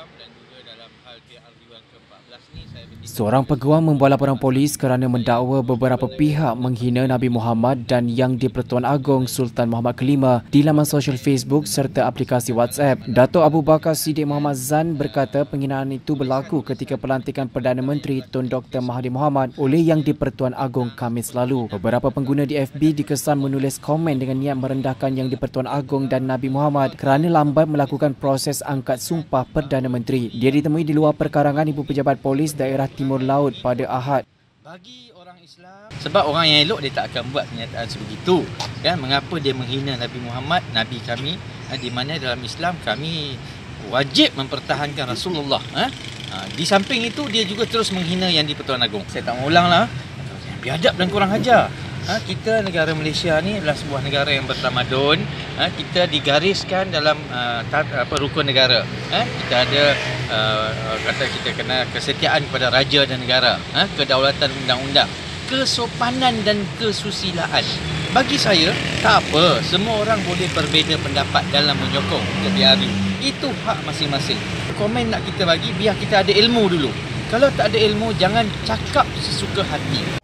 Awam dan juga dalam hal PRU yang ke-14 ni saya bertindak. Seorang peguam membuat laporan polis kerana mendakwa beberapa pihak menghina Nabi Muhammad dan Yang di-Pertuan Agong Sultan Muhammad Kelima di laman sosial Facebook serta aplikasi WhatsApp. Dato' Abu Bakar Siddiq Muhammad Zan berkata penghinaan itu berlaku ketika pelantikan Perdana Menteri Tun Dr. Mahathir Mohamad oleh Yang di-Pertuan Agong Khamis lalu. Beberapa pengguna di FB dikesan menulis komen dengan niat merendahkan Yang di-Pertuan Agong dan Nabi Muhammad kerana lambat melakukan proses angkat sumpah Perdana Menteri. Dia ditemui di luar perkarangan Ibu Pejabat Polis Daerah Timur Laut pada Ahad. Bagi orang Islam, sebab orang yang elok dia tak akan buat pernyataan sebegitu. Kan, mengapa dia menghina Nabi Muhammad, Nabi kami, di mana dalam Islam kami wajib mempertahankan Rasulullah. Di samping itu dia juga terus menghina Yang di-Pertuan Agong. Saya tak mau ulang lah. Biadab dan kurang ajar. Kita negara Malaysia ni adalah sebuah negara yang bertamadun. Kita digariskan dalam rukun negara. Kita ada kata kita kena kesetiaan kepada raja dan negara, kedaulatan undang-undang, kesopanan dan kesusilaan. Bagi saya tak apa, semua orang boleh berbeza pendapat dalam menyokong PRU. Itu hak masing-masing. Komen nak kita bagi, biar kita ada ilmu dulu. Kalau tak ada ilmu, jangan cakap sesuka hati.